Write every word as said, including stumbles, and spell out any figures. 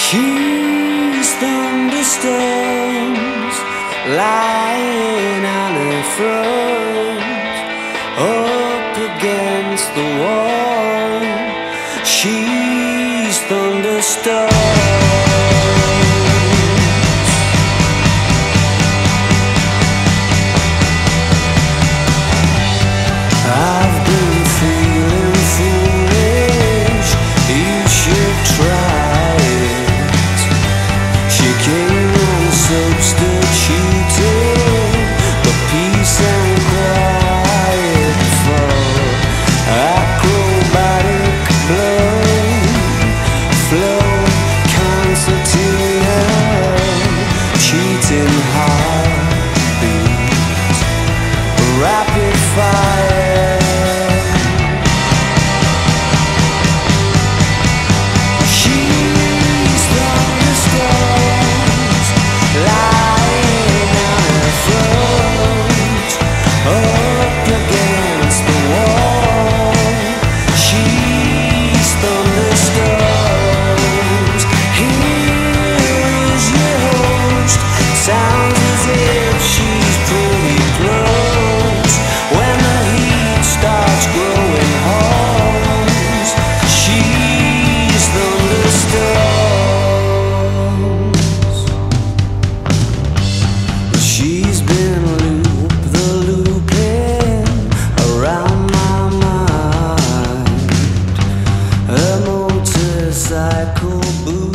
She's thunderstorms lying on her front, up against the wall. She's thunderstorms. I've been feeling foolish, you should try it. She came on substituting the peace and quiet for acrobatic blood flow, concertina, cheating heartbeat, rapid fire. She's been loop-the-looping around my mind, a motorcycle boot.